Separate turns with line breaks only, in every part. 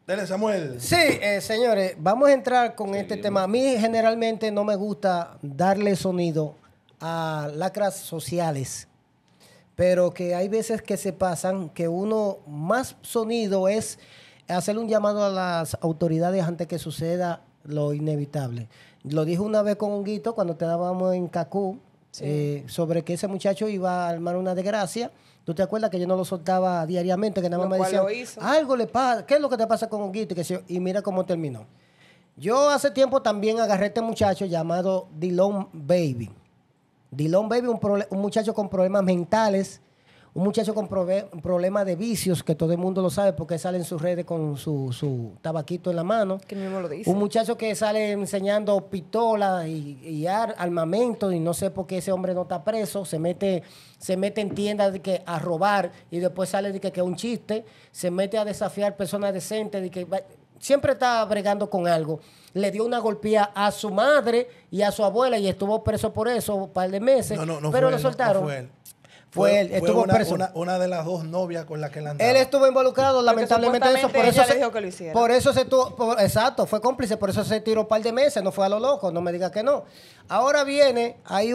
Dale, Samuel.
Sí, señores, vamos a entrar con este tema. A mí generalmente no me gusta darle sonido a lacras sociales, pero que hay veces que se pasan, que uno más sonido es hacer un llamado a las autoridades antes que suceda lo inevitable. Lo dije una vez con Honguito cuando estábamos en Cacú, sobre que ese muchacho iba a armar una desgracia. ¿Tú te acuerdas que yo no lo soltaba diariamente? Que nada más me decían, algo le pasa, ¿qué es lo que te pasa con Honguito? Y mira cómo terminó. Yo hace tiempo también agarré a este muchacho llamado Dillon Baby. Dillon Baby, un muchacho con problemas mentales, un muchacho con problemas de vicios, que todo el mundo lo sabe porque sale en sus redes con su tabaquito en la mano. Que mismo lo dice. Un muchacho que sale enseñando pistolas y armamento, y no sé por qué ese hombre no está preso. Se mete en tiendas a robar y después sale de que es un chiste. Se mete a desafiar personas decentes, de que siempre está bregando con algo. Le dio una golpea a su madre y a su abuela y estuvo preso por eso un par de meses. Pero lo soltaron.
No fue él.
Fue él, estuvo preso.
Una de las dos novias con las que él andaba.
Él estuvo involucrado, lamentablemente, eso. Por eso,
dijo que lo hiciera.
Por eso se tuvo, exacto, fue cómplice, por eso se tiró un par de meses, no fue a lo loco, no me diga que no. Ahora viene, hay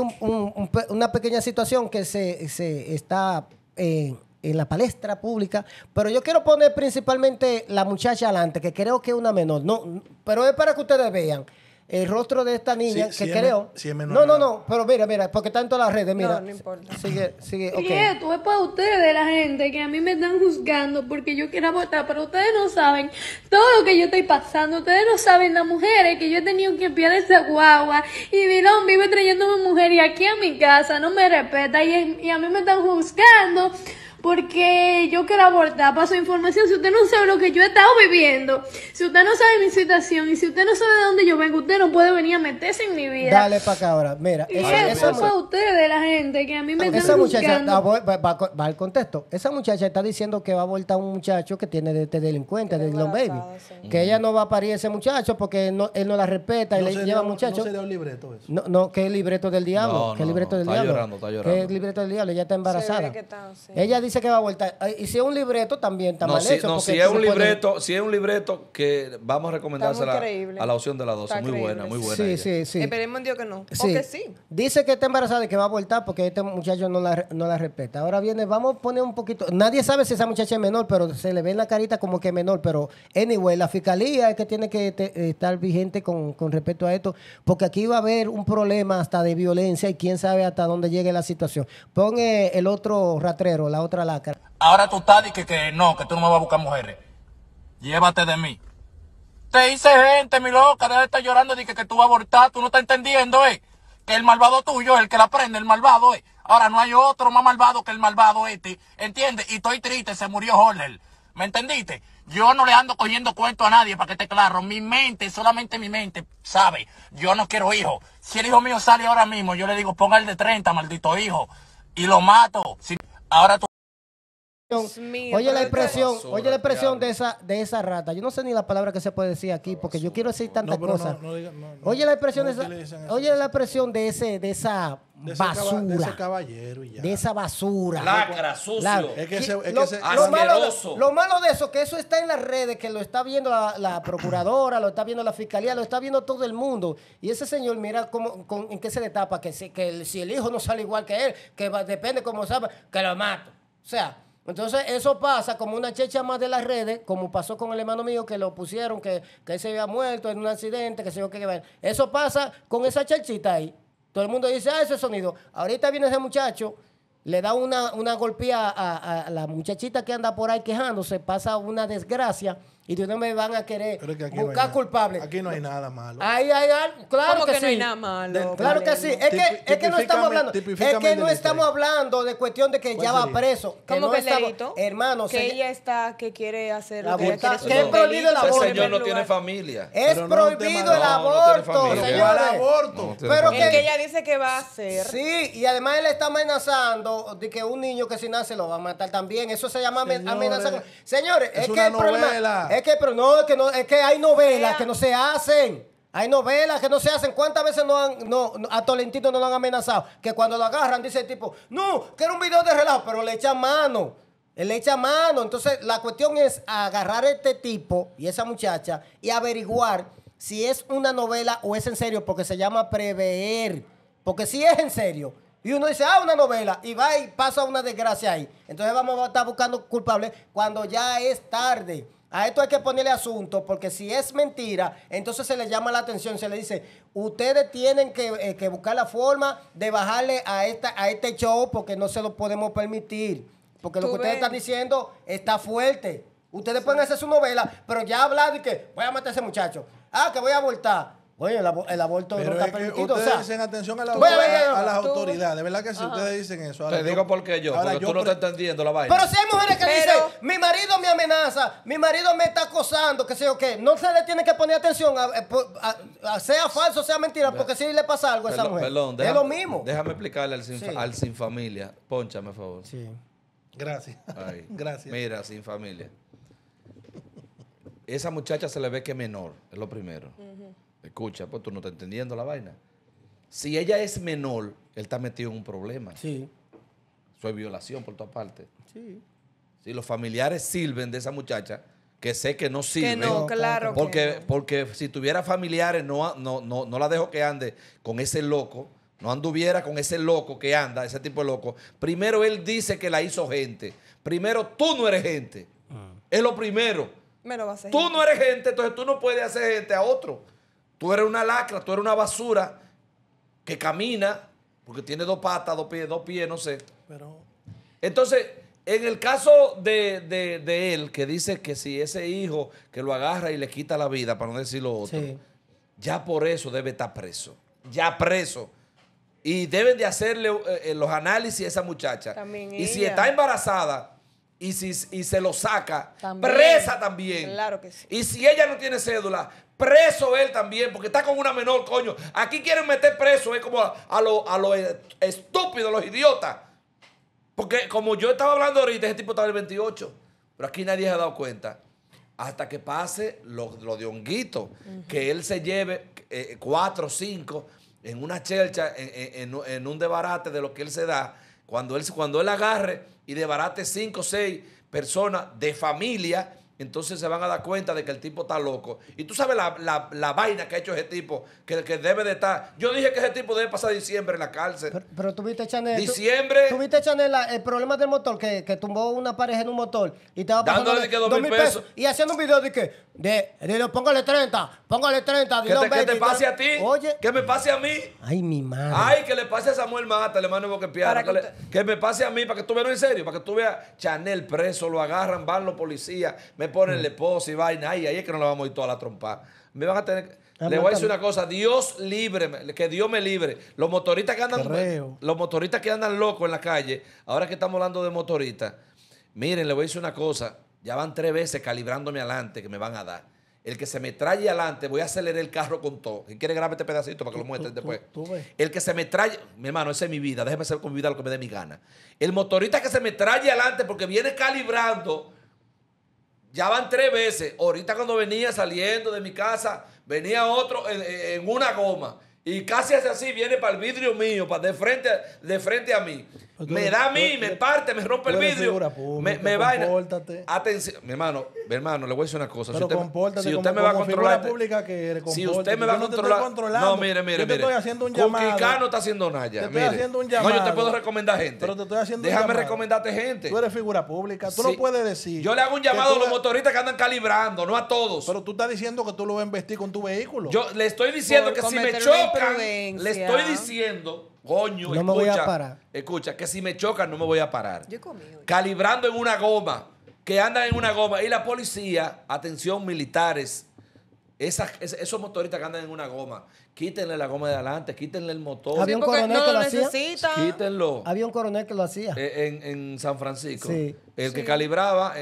una pequeña situación que se está en la palestra pública, pero yo quiero poner principalmente la muchacha adelante, que creo que es una menor, no, pero es para que ustedes vean el rostro de esta niña, que creo...
Si es menor,
no, pero mira, porque está en todas las redes, mira.
No importa.
Sigue, ok.
Y esto es para ustedes, la gente, que a mí me están juzgando porque yo quiero abortar, pero ustedes no saben todo lo que yo estoy pasando, ustedes no saben las mujeres que yo he tenido que enviar esa guagua, y Dillon vive trayéndome mujer y aquí a mi casa no me respeta, y a mí me están juzgando porque yo quiero abortar. Para su información, si usted no sabe lo que yo he estado viviendo, si usted no sabe mi situación y si usted no sabe de dónde yo vengo, usted no puede venir a meterse en mi vida.
Dale para acá ahora, mira.
Y eso es para ustedes, la gente, que a mí me están
esa muchacha,
juzgando.
va al contexto. Esa muchacha está diciendo que va a abortar a un muchacho que tiene de delincuente, de Dillon Baby. Sí. Que ella no va a parir a ese muchacho porque él no la respeta y le lleva muchacho.
¿No sería un libreto eso?
No, que es el libreto del diablo. Que es el libreto del diablo.
Está llorando.
Que es el libreto del diablo. Ella está embarazada. Ella dice que va a abortar. Y si es un libreto, también está mal hecho.
Si es un libreto, que vamos a recomendársela a la opción de la 12. Muy buena.
Sí.
Esperemos en Dios que no.
Sí.
Porque sí.
Dice que está embarazada y que va a abortar porque este muchacho no la respeta. Ahora viene, vamos a poner un poquito. Nadie sabe si esa muchacha es menor, pero se le ve en la carita como que es menor. Pero, anyway, la fiscalía es que tiene que estar vigente con respecto a esto, porque aquí va a haber un problema hasta de violencia y quién sabe hasta dónde llegue la situación. Pon el otro ratrero, la otra lacra.
Ahora tú estás y que no, que tú no me vas a buscar mujeres. Llévate de mí. Te hice gente, mi loca, deja de estar llorando de que tú vas a abortar. Tú no estás entendiendo, que el malvado tuyo es el que la prende, el malvado, Ahora no hay otro más malvado que el malvado este, ¿entiendes? Y estoy triste, se murió Horler. ¿Me entendiste? Yo no le ando cogiendo cuento a nadie, para que esté claro. Mi mente, solamente mi mente, sabe. Yo no quiero hijos. Si el hijo mío sale ahora mismo, yo le digo, ponga el de 30, maldito hijo. Y lo mato. Ahora tú...
Mío,
oye la expresión de esa rata. Yo no sé ni la palabra que se puede decir aquí porque yo quiero decir tantas cosas. Oye la expresión de esa basura.
De ese caballero y ya.
De esa basura.
Lacra, sucio.
Lo malo de eso, que eso está en las redes, que lo está viendo la procuradora, lo está viendo la fiscalía, lo está viendo todo el mundo. Y ese señor, mira en qué se le tapa, que si el hijo no sale igual que él, que depende cómo sabe, que lo mato. O sea, entonces eso pasa como una checha más de las redes, como pasó con el hermano mío que lo pusieron, que él se había muerto en un accidente, que se yo qué. Eso pasa con esa chechita ahí. Todo el mundo dice, ese sonido. Ahorita viene ese muchacho, le da una golpea a la muchachita que anda por ahí quejándose, pasa una desgracia y de una me van a querer buscar culpables.
Aquí no hay nada malo.
Claro que sí.
No hay nada malo.
Claro que sí. Es que no estamos hablando. Es que no estamos hablando de cuestión de que ya va preso.
¿Cómo que el delito?
Hermano,
que ella está, que quiere hacer lo que ella
abortar.
quiere.
Que es prohibido el aborto.
El señor no tiene familia.
Es prohibido el aborto, señores.
Pero
que ella dice que va a hacer.
Sí, y además él está amenazando de que un niño que si nace lo va a matar también. Eso se llama amenazar. Señores, es que el problema es que hay novelas que no se hacen. Hay novelas que no se hacen. ¿Cuántas veces a Tolentino no lo han amenazado? Que cuando lo agarran dice el tipo, no, que era un video de relajo, pero le echan mano. Él le echa mano. Entonces, la cuestión es agarrar a este tipo y esa muchacha y averiguar si es una novela o es en serio, porque se llama prever. Porque si es en serio, y uno dice, una novela, y va y pasa una desgracia ahí. Entonces vamos a estar buscando culpables cuando ya es tarde. A esto hay que ponerle asunto, porque si es mentira, entonces se le llama la atención, se le dice, ustedes tienen que buscar la forma de bajarle a este show, porque no se lo podemos permitir. Porque lo que ustedes están diciendo está fuerte. Ustedes pueden hacer su novela, pero ya hablar de que voy a matar a ese muchacho. Que voy a abortar. Oye, el aborto
pero
no está permitido.
Ustedes dicen atención a las autoridades. ¿Verdad que sí? Ustedes dicen eso.
Ahora, te digo por qué porque tú no estás entendiendo la vaina.
Pero si hay mujeres que dicen, mi marido me amenaza, mi marido me está acosando, que sé yo qué. No se le tiene que poner atención, sea falso, sea mentira, porque si le pasa algo a esa mujer.
Perdón,
es lo mismo.
Déjame explicarle al sin familia. Pónchame, por favor.
Sí.
Gracias. Gracias.
Mira, sin familia. Esa muchacha se le ve que es menor, es lo primero. Escucha, pues tú no estás entendiendo la vaina. Si ella es menor, él está metido en un problema.
Sí.
Eso es violación por todas partes.
Sí.
Si los familiares sirven de esa muchacha, que sé que no sirven.
Que no, claro
porque,
que no.
Porque si tuviera familiares, no la dejo que ande con ese loco. No anduviera con ese loco que anda, ese tipo de loco. Primero él dice que la hizo gente. Primero tú no eres gente. Es lo primero.
Me lo va a hacer.
Tú no eres gente, entonces tú no puedes hacer gente a otro. Tú eres una lacra, tú eres una basura que camina, porque tiene 2 patas, 2 pies, no sé.
Pero...
Entonces, en el caso de él, que dice que si ese hijo que lo agarra y le quita la vida, para no decir lo otro, ya por eso debe estar preso. Ya preso. Y deben de hacerle los análisis a esa muchacha.
También
y si
ella.
está embarazada y se lo saca,
También.
presa también.
Claro que sí.
Y si ella no tiene cédula, preso él también, porque está con una menor, coño. Aquí quieren meter preso, es como a los estúpidos, los idiotas. Porque como yo estaba hablando ahorita, ese tipo estaba en el 28, pero aquí nadie se ha dado cuenta. Hasta que pase lo de Honguito, que él se lleve 4 o 5 en una chelcha, en un desbarate de lo que él se da, cuando él agarre y desbarate 5 o 6 personas de familia, entonces se van a dar cuenta de que el tipo está loco. Y tú sabes la vaina que ha hecho ese tipo, que debe de estar. Yo dije que ese tipo debe pasar diciembre en la cárcel.
Pero tuviste, Chanel.
Diciembre.
Tuviste, Chanel, el problema del motor, que tumbó una pareja en un motor y estaba pasando
dándole que 2,000 pesos.
Y haciendo un video de que, póngale 30,
Que te pase a ti.
Oye.
Que me pase a mí.
Ay, mi madre.
Ay, que le pase a Samuel Mata, el hermano de Boquepiara. Que me pase a mí, para que tú veas, no, en serio, para que tú veas Chanel preso, lo agarran, van los policías, me ponen la esposa y vaina. Ay, ahí es que no la vamos a ir toda la trompa. Me van a tener... Le voy a decir una cosa, Dios libre, que Dios me libre. Los motoristas que andan locos en la calle, ahora que estamos hablando de motoristas, miren, le voy a decir una cosa, ya van 3 veces calibrándome adelante que me van a dar. El que se me trae adelante, voy a acelerar el carro con todo. ¿Quién quiere grabar este pedacito para que lo muestres después?
Tú ves.
El que se me trae, mi hermano, esa es mi vida, déjeme hacer con mi vida lo que me dé mi gana. El motorista que se me trae adelante porque viene calibrando, ya van 3 veces. Ahorita cuando venía saliendo de mi casa, venía otro en una goma. Y casi hace así, viene para el vidrio mío, de frente a mí. Me da a mí, me parte, me rompe el vidrio. Me vaina. Atención, mi hermano, le voy a decir una cosa.
Pero compórtate
si usted
como,
me va a
como
controlar.
figura pública que eres,
si usted me va a controlar. No, mire.
Yo te estoy haciendo un llamado.
Cuquicá no está haciendo nada ya.
Te estoy haciendo un llamado.
No, yo te puedo recomendar gente.
Pero te estoy haciendo
Déjame
un llamado.
recomendarte gente.
Tú eres figura pública. Tú no puedes decir.
Yo le hago un llamado a los motoristas que andan calibrando, no a todos.
Pero tú estás diciendo que tú lo vas a investir con tu vehículo.
Yo le estoy diciendo que si me chocan, le estoy diciendo, coño,
no me voy a parar.
Escucha, que si me chocan no me voy a parar.
Yo conmigo.
Calibrando en una goma, que andan en una goma. Y la policía, atención militares, esos motoristas que andan en una goma, quítenle la goma de adelante, quítenle el motor.
Había un coronel
no
que
lo
lo hacía.
necesita.
Quítenlo.
Había un coronel que lo hacía.
En San Francisco.
Sí.
El que calibraba,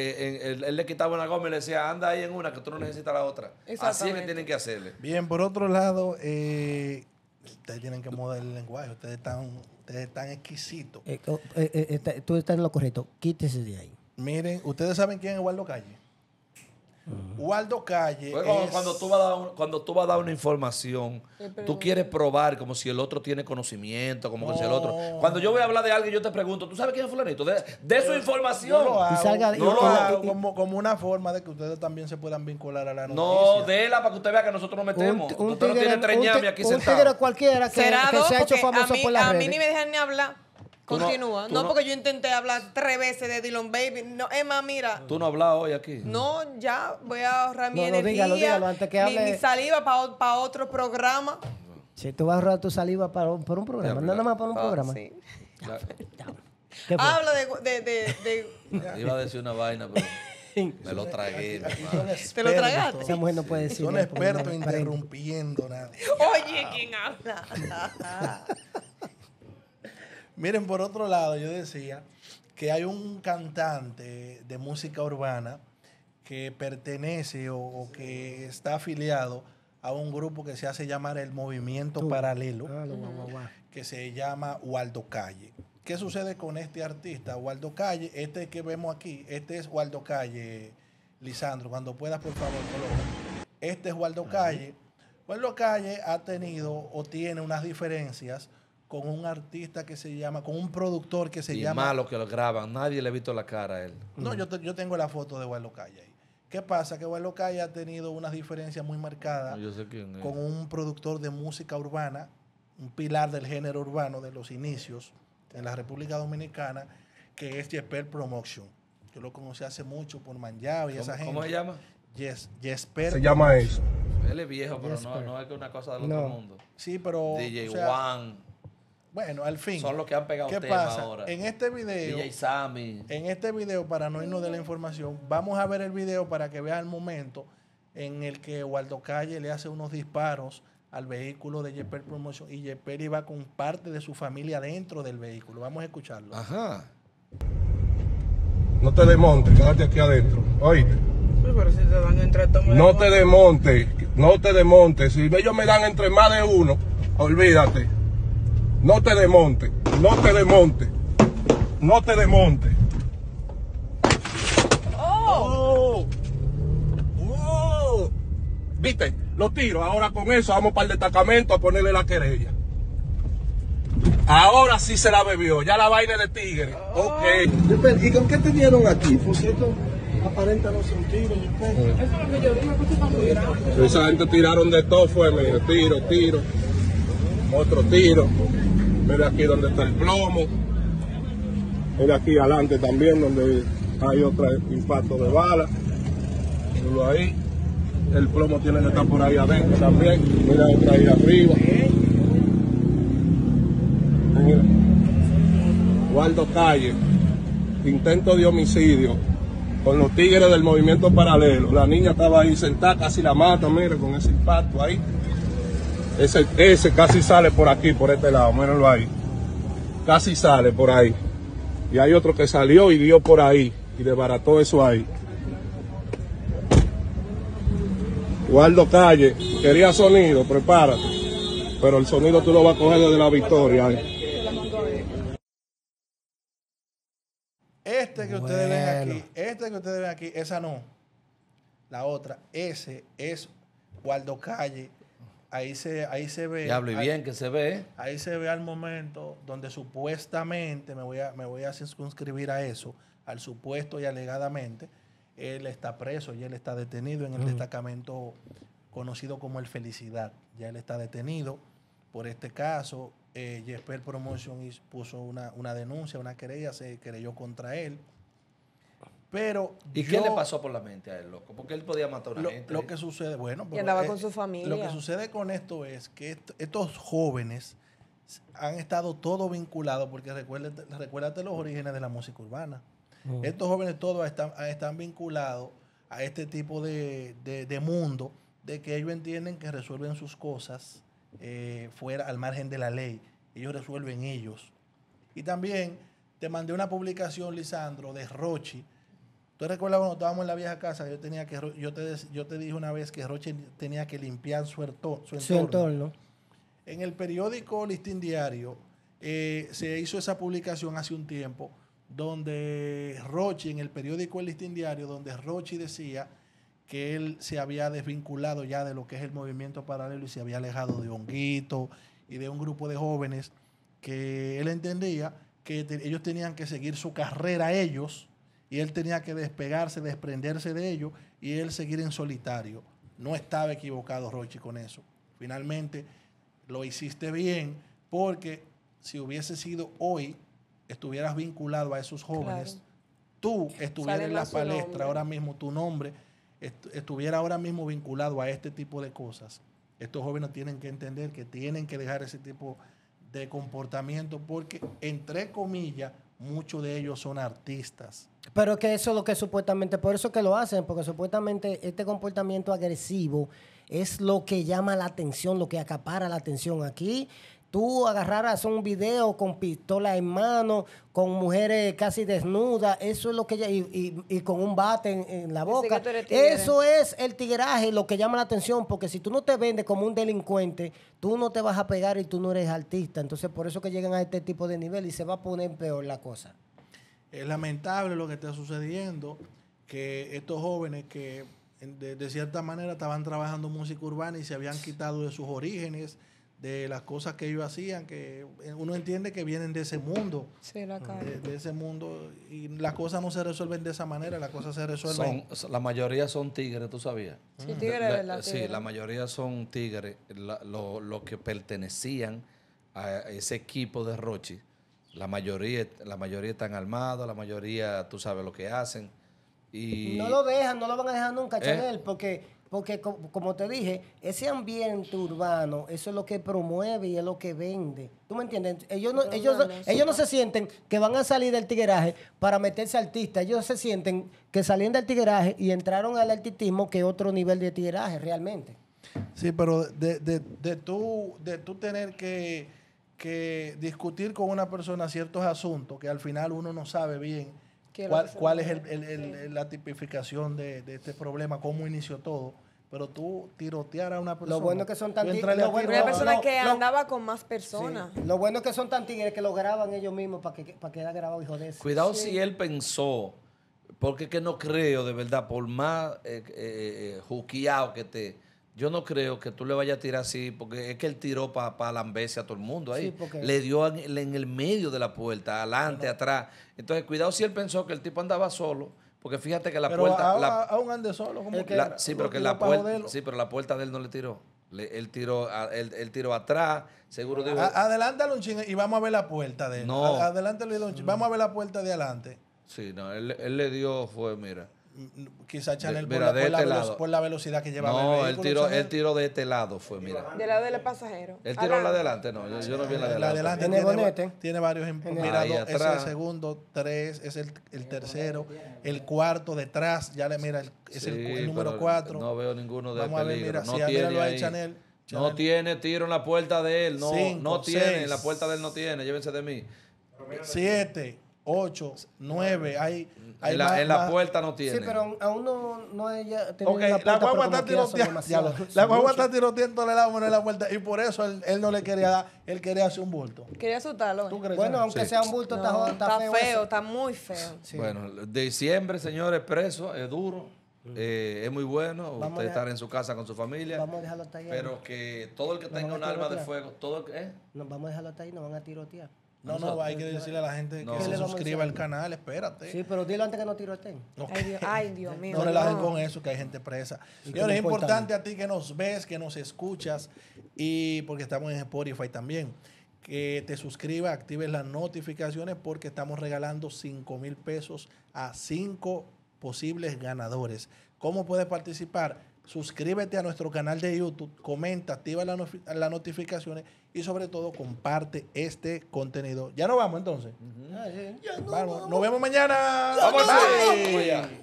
él le quitaba una goma y le decía, anda ahí en una que tú no necesitas la otra. Así es que
Exactamente.
tienen que hacerle.
Bien, por otro lado, ustedes tienen que modelar el lenguaje. Ustedes están exquisitos.
Tú estás en lo correcto. Quítese de ahí.
Miren, ¿ustedes saben quién es Eduardo Calle? Waldo Calle
Pues
es...
cuando tú vas a dar una información, tú quieres probar como si el otro tiene conocimiento, como si el otro... Cuando yo voy a hablar de alguien, yo te pregunto, ¿tú sabes quién es fulanito? De su información.
Yo lo hago,
salga-
yo lo
y-
hago como una forma de que ustedes también se puedan vincular a la
No,
noticia.
déla para que usted vea que nosotros nos metemos.
Un
Usted no tiene tres ñames aquí
un tigre
sentado.
cualquiera que,
Será
que
dos,
se ha hecho
porque
famoso por las
a
redes.
mí ni me dejan ni hablar.
Tú no-
Continúa.
tú
No,
no-
porque yo intenté hablar 3 veces de Dylan Baby. No, es más, mira.
Tú no has hablado hoy aquí.
No, ya voy a ahorrar mi
No,
energía,
dígalo, antes que hable.
mi saliva para otro programa.
Si tú vas a ahorrar tu saliva por un programa, nada más para un programa.
Sí.
Ya,
¿Qué fue?
Habla de
iba a decir una vaina, pero me lo tragué. mi
Aquí
hermano.
son
¿Te lo tragaste?
expertos.
Esa mujer no puede decir.
Son
nada, porque
expertos
no aparenta.
interrumpiendo nada.
Oye, ¿quién habla?
Miren, por otro lado, yo decía que hay un cantante de música urbana que pertenece o que está afiliado a un grupo que se hace llamar el Movimiento Paralelo, que se llama Waldo Calle. ¿Qué sucede con este artista? Waldo Calle, este que vemos aquí, este es Waldo Calle, Lisandro, cuando puedas, por favor, coloca. Este es Waldo Calle. Waldo Calle ha tenido o tiene unas diferencias con un artista que se llama, con un productor que se
Y
llama...
malo que lo graban. Nadie le ha visto la cara a él.
No, yo tengo la foto de Waldo Calle ahí. ¿Qué pasa? Que Waldo Calle ha tenido unas diferencias muy marcadas
No, yo sé quién es.
con un productor de música urbana, un pilar del género urbano de los inicios en la República Dominicana, que es Jesper Promotion. Yo lo conocí hace mucho por Manjao y esa gente.
¿Cómo se llama?
Jesper.
Se llama eso.
Él es viejo, pero no es que una cosa del
No.
otro mundo.
Sí, pero...
DJ
o sea,
Juan.
bueno, al fin.
Son los que han pegado
¿Qué
temas
pasa?
ahora.
En este video...
DJ Sammy.
En este video, para no irnos de la información, vamos a ver el video para que vean el momento en el que Waldo Calle le hace unos disparos al vehículo de Jesper Promotion y Jesper iba con parte de su familia dentro del vehículo. Vamos a escucharlo.
Ajá.
No te desmontes, quédate aquí adentro. Oíste.
Pero si te dan entre tomas.
No te desmontes, no te desmontes. Si ellos me dan entre más de uno, olvídate. No te desmontes, no te desmontes, no te desmontes. ¡Oh! ¡Oh! ¿Viste? Los tiros. Ahora con eso vamos para el destacamento a ponerle la querella. Ahora sí se la bebió, ya la vaina de tigre. Ok.
¿Y con qué te dieron aquí? Por cierto, aparenta no son tiros.
Esa gente tiraron de todo, fue, mira, tiro, otro tiro. Mira aquí donde está el plomo. Mira aquí adelante también donde hay otro impacto de bala. Mira ahí. El plomo tiene que estar por ahí adentro también. Mira otra ahí arriba. Mira. Waldo Calle. Intento de homicidio con los tigres del Movimiento Paralelo. La niña estaba ahí sentada, casi la mata, mire, con ese impacto ahí. Ese casi sale por aquí, por este lado, mírenlo ahí. Casi sale por ahí. Y hay otro que salió y dio por ahí y desbarató eso ahí. Waldo Calle, quería sonido, prepárate. Pero el sonido tú lo vas a coger desde la victoria.
Este que ustedes ven aquí, esa no. La otra, ese es Waldo Calle. Ahí se ve.
Diablo, y bien que se ve.
Ahí se ve al momento donde supuestamente, me voy a circunscribir a eso, al supuesto y alegadamente, él está preso y él está detenido en el destacamento conocido como el Felicidad. Ya él está detenido por este caso. Jesper Promotion puso una denuncia, una querella, se querelló contra él. Pero
¿Y qué le pasó por la mente a él, loco? Porque él podía matar a una gente.
Lo que sucede, bueno,
Y andaba con su familia.
Lo que sucede con esto es que estos jóvenes han estado todos vinculados, porque recuérdate los orígenes de la música urbana. Estos jóvenes todos están vinculados a este tipo de mundo, de que ellos entienden que resuelven sus cosas fuera, al margen de la ley. Ellos resuelven ellos. Y también te mandé una publicación, Lisandro, de Rochi. ¿Tú recuerdas cuando estábamos en la vieja casa? Yo te dije una vez que Rochi tenía que limpiar su entorno. En el periódico Listín Diario se hizo esa publicación hace un tiempo, donde Rochi, en el periódico El Listín Diario, donde Rochi decía que él se había desvinculado ya de lo que es el movimiento paralelo y se había alejado de Honguito y de un grupo de jóvenes que él entendía que ellos tenían que seguir su carrera ellos y él tenía que despegarse, desprenderse de ellos y él seguir en solitario. No estaba equivocado Rochi con eso. Finalmente lo hiciste bien porque si hubiese sido hoy, estuvieras vinculado a esos jóvenes,
Claro.
tú estuvieras en la
más su nombre.
palestra ahora mismo, tu nombre estuviera ahora mismo vinculado a este tipo de cosas. Estos jóvenes tienen que entender que tienen que dejar ese tipo de comportamiento porque, entre comillas, muchos de ellos son artistas.
Pero que eso es lo que supuestamente, por eso que lo hacen, porque supuestamente este comportamiento agresivo es lo que llama la atención, lo que acapara la atención. Aquí tú agarraras un video con pistola en mano, con mujeres casi desnudas, eso es lo que y con un bate en la boca.
que tú eres tigre.
Eso es el tigueraje, lo que llama la atención, porque si tú no te vendes como un delincuente, tú no te vas a pegar y tú no eres artista. Entonces, por eso que llegan a este tipo de nivel y se va a poner peor la cosa.
Es lamentable lo que está sucediendo, que estos jóvenes que de cierta manera estaban trabajando música urbana y se habían quitado de sus orígenes, de las cosas que ellos hacían, que uno entiende que vienen de ese mundo,
Sí, la cara.
de ese mundo, y las cosas no se resuelven de esa manera, las cosas se resuelven.
La mayoría son tigres, ¿tú sabías?
Sí, tigre, ¿verdad?
Sí,
Tigre.
la mayoría son tigres, los que pertenecían a ese equipo de Rochi. La mayoría están armados, la mayoría, tú sabes lo que hacen. Y
No lo dejan, no lo van a dejar nunca, Chanel, porque como te dije, ese ambiente urbano, eso es lo que promueve y es lo que vende. ¿Tú me entiendes? Ellos no se sienten que van a salir del tigueraje para meterse artistas. Ellos se sienten que salieron del tigueraje y entraron al artistismo, que es otro nivel de tigueraje realmente.
Sí, pero de tú tener que discutir con una persona ciertos asuntos que al final uno no sabe bien cuál es la tipificación de este problema, cómo inició todo, pero tú tirotear a una persona.
Lo bueno que son tan
tú
tigres.
entrarle a
Una
tiro-
persona que andaba con más personas.
Sí. Lo bueno es que son tan tigres que lo graban ellos mismos para que quede grabado, hijo de eso.
cuidado si él pensó, porque es que no creo, de verdad, por más juqueado que esté, yo no creo que tú le vayas a tirar así, porque es que él tiró para lamberse a todo el mundo ahí.
Sí, porque-
Le dio en el medio de la puerta, adelante, atrás. Entonces, cuidado si él pensó que el tipo andaba solo, porque fíjate que la
pero
puerta...
aún ande solo, como
sí, pero que la puerta de él no le tiró. Él tiró atrás, seguro dijo...
Adelántalo un chingo y vamos a ver la puerta de él.
No.
Adelántalo un chingo. Vamos a ver la puerta de adelante.
Sí, no, él le dio, fue, mira.
Quizá Chanel
Mira, de este lado.
por la velocidad que llevaba
No,
el
él
vehículo, Chanel.
tiró de este lado, fue, mira.
Del lado del pasajero.
Él tiró la de adelante, no, yo no vi la de
La
adelante.
adelante
En el
tiene,
bonete.
tiene varios. Mira,
Ahí
ese es
atrás.
el segundo, 3, es el tercero, el cuarto detrás, ya le mira, es
Sí,
el número
pero
4.
No veo ninguno de
Vamos a ver,
peligro.
mira,
no
sí,
tiene
míralo ahí,
ahí.
Chanel.
No tiene tiro en la puerta de él. No,
Cinco,
no tiene.
6.
En la puerta de él no tiene. Llévense de mí.
7, 8, 9, hay
En
más-
la
más-
puerta no tiene.
Sí, pero aún no haya tenido
Ok,
una
la
puerta,
guagua
pero
está
como quiera son
tiroteando.
demasiados.
La
Son
guagua
muchos.
está tiroteando la mano en la puerta y por eso él no le quería dar, él quería hacer un bulto.
Quería asustarlo.
¿Tú crees?
Bueno,
Chanel?
aunque
Sí.
sea un bulto,
No,
está feo. eso.
está muy feo.
Sí.
Bueno, diciembre, señores, preso, es duro. Es muy bueno
Vamos
usted
a-
estar en su casa con su familia.
Vamos a dejarlo hasta ahí.
Pero que todo el que tenga
van a
un arma de
tirotear.
fuego, todo el que...
Vamos a dejarlo hasta ahí, nos van a tirotear.
No, hay que decirle a la gente
No.
que
¿Qué
se
le vamos a
suscriba
decir?
al canal, espérate.
Sí, pero dilo antes que no tiroteen.
Ok.
Ay, Dios mío.
No relajen
no.
con eso, que hay gente presa.
Y que
Señores, es
no importa
importante a ti que nos ves, que nos escuchas, y porque estamos en Spotify también, que te suscribas, actives las notificaciones, porque estamos regalando 5,000 pesos a 5 posibles ganadores. ¿Cómo puedes participar? Suscríbete a nuestro canal de YouTube, comenta, activa las notificaciones y sobre todo comparte este contenido. Ya nos vamos entonces.
Ah, sí.
Vamos, nos vemos mañana.
¡Vamos!
Bye.
Vamos allá.